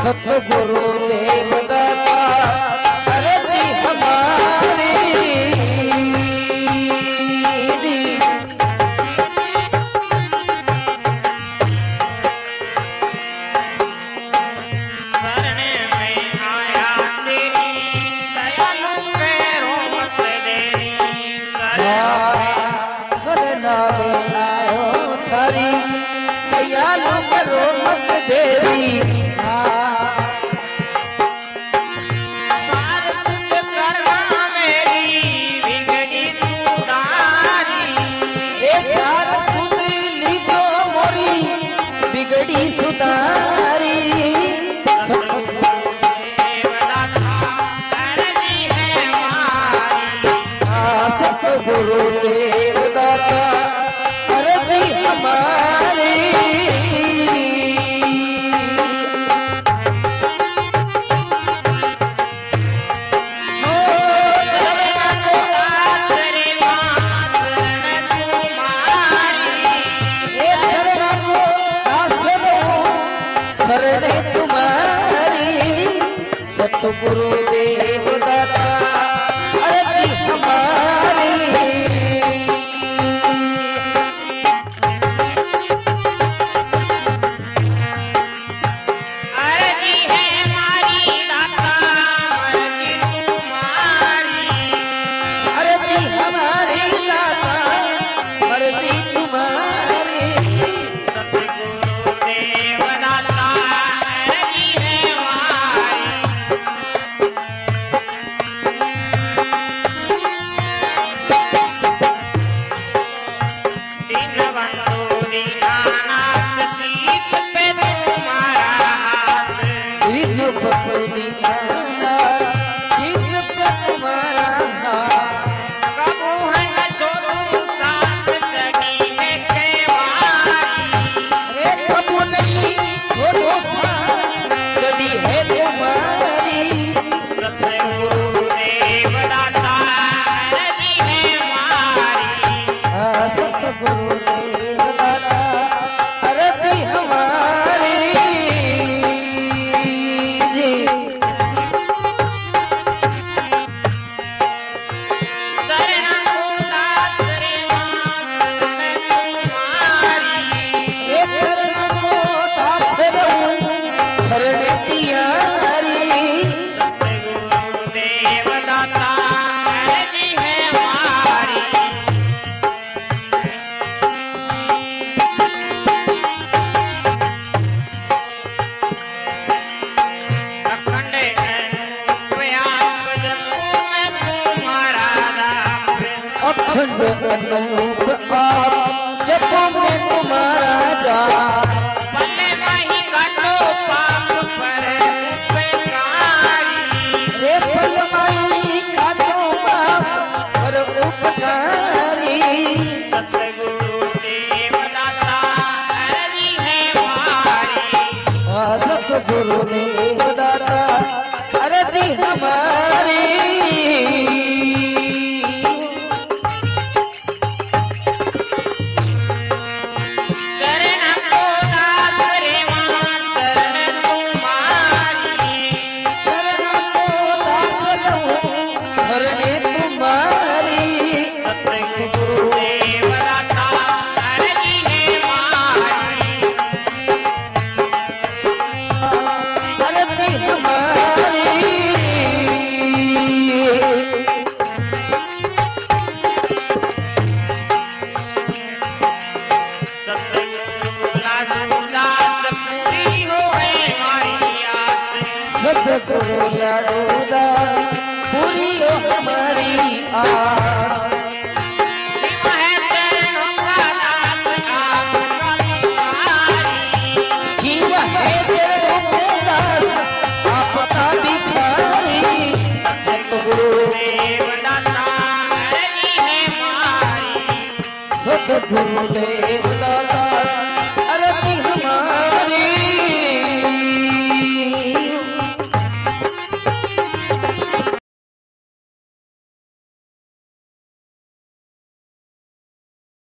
सतगुरु देवदाता अर्जी हमारी दयालु करो मत देरी बिगड़ी सुधारी सतगुरु देवदाता अर्जी हमारी शरणे तुम्हारी सतगुरु देवदाता अर्जी हमारी अर्जी है हमारी दाता अर्जी तुम्हारी अर्जी हमारी दाता अर्जी तुम्हारी अखंड अनूप आप जपो में तुम्हारा जा पल्ले माही काटो पाप पर उपकारी रे पल माही काटो पाप पर उपकारी सतगुरु देवदाता अर्जी है हमारी सतगुरु देवदाता अर्जी हमारी सतगुरु लाडूदा पूरी हो हमारी आस जीव है तेरे दास आपका भिखारी सतगुरु देवदाता अर्जी है हमारी सतगुरु देव